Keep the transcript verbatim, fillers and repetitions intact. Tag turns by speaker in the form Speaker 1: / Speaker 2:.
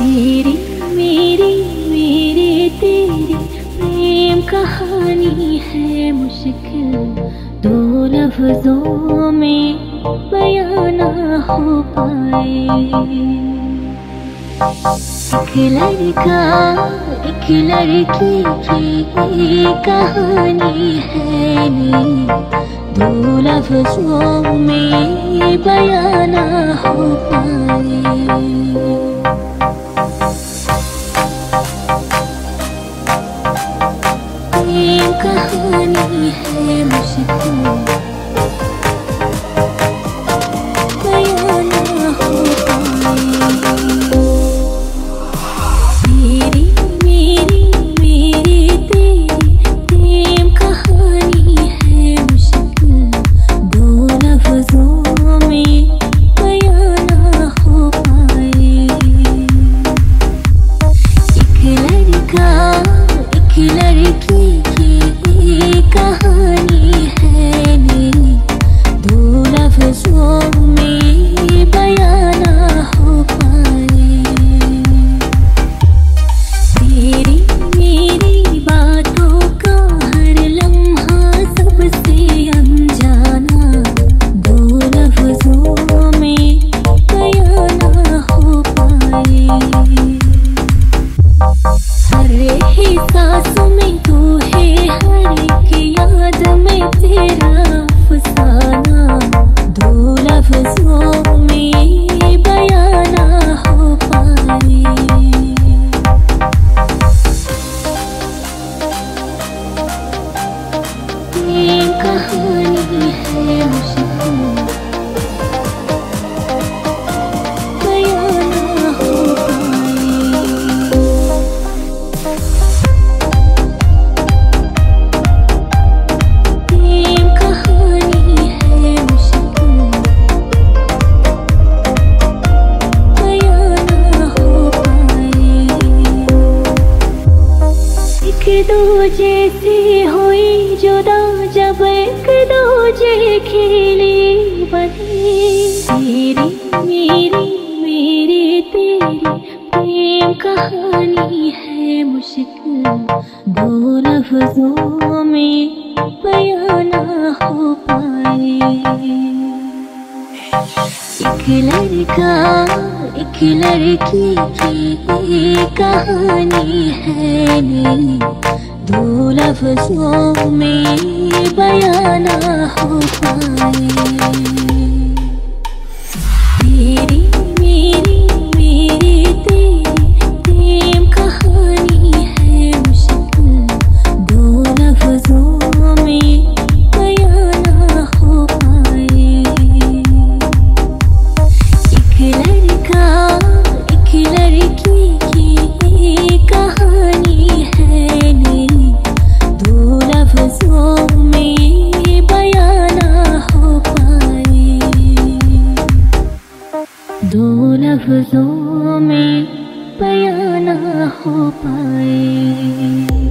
Speaker 1: तेरी मेरी मेरे तेरी प्रेम कहानी है मुश्किल, दो लफ्जों में बयां ना हो पाए। एक लड़का एक लड़की की कहानी है नी, दो लफ्जों में बयां ना हो पाए। प्रेम कहानी है मुश्किल, बयां ना हो पाए। तेरी मेरी मेरी तेरी प्रेम कहानी है मुश्किल, दो लफ्जों में बयां ना हो पाए। एक लड़का एक लड़की की कहानी है नी, दो लफ्जों में बयां ना हो पाए। तेरी मेरी बातों का हर लम्हा सबसे अनजाना, दो लफ्जों में बयां ना हो पाए। हर एक सांसों में तू है, हर एक याद में तेरा अफसाना, दो लफ्जों में बयां ना हो पाए। प्रेम कहानी है मुश्किल, बयां ना हो पाए। प्रेम कहानी है मुश्किल, बयां ना हो पाए। एक दूजे से हुई जुदा जब एक दूजे खेली बनी, तेरी मेरी मेरी तेरी प्रेम कहानी है मुश्किल, दो लफ्जों में बयां ना हो पाए। एक लड़का एक लड़की की कहानी है नी, दो लफ्जों में बयां ना हो पाए। तेरी मेरी मेरी तेरी प्रेम कहानी है मुश्किल, दो लफ्जों में बयां ना हो पाए। एक लड़का एक लड़की की कहानी है नी, दो लफ्जों में बयां ना हो पाए। दो लफ्जों में बयां ना हो पाए।